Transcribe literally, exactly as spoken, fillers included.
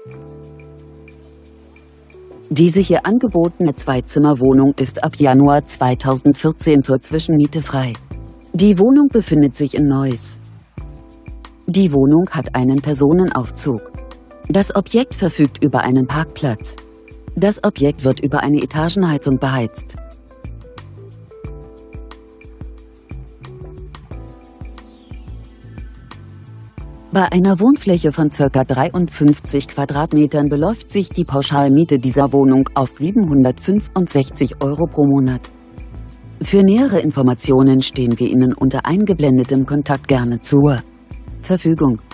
Diese hier angebotene Zweizimmerwohnung ist ab Januar zweitausendvierzehn zur Zwischenmiete frei. Die Wohnung befindet sich in Neuss. Die Wohnung hat einen Personenaufzug. Das Objekt verfügt über einen Parkplatz. Das Objekt wird über eine Etagenheizung beheizt. Bei einer Wohnfläche von ca. dreiundfünfzig Quadratmetern beläuft sich die Pauschalmiete dieser Wohnung auf siebenhundertfünfundsechzig Euro pro Monat. Für nähere Informationen stehen wir Ihnen unter eingeblendetem Kontakt gerne zur Verfügung.